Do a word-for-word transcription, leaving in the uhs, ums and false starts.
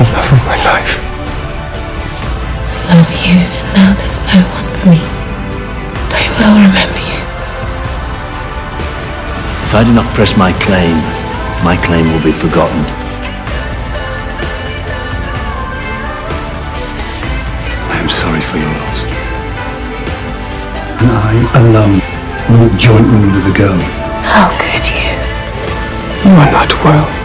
the love of my life. I love you, and now there's no one for me. But I will remember you. If I do not press my claim, my claim will be forgotten. I am sorry for your loss. And I, alone, will joint rule with the girl. How could you? You are not well.